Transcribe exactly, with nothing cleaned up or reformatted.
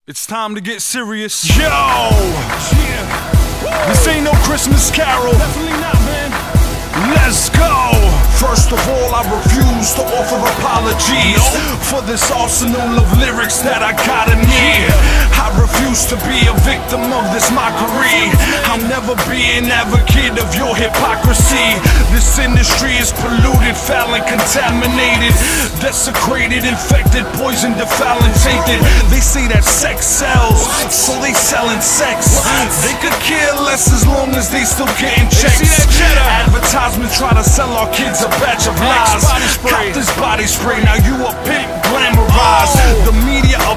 It's time to get serious. Yo! Yeah. This ain't no Christmas carol. Definitely not, man. Let's go! First of all, I refuse to offer apologies nope. for this arsenal of lyrics that I got in here. I refuse to be a victim of this mockery. I'll never be an advocate of your hypocrisy. This industry is polluted, foul and contaminated, desecrated, infected, poisoned, defiling, tainted. They say that sex sells, so they selling sex. They could care less as long as they still getting checks. Advertisements try to sell our kids a batch of lies. Cop this body spray, now you a pimp glamorized. The media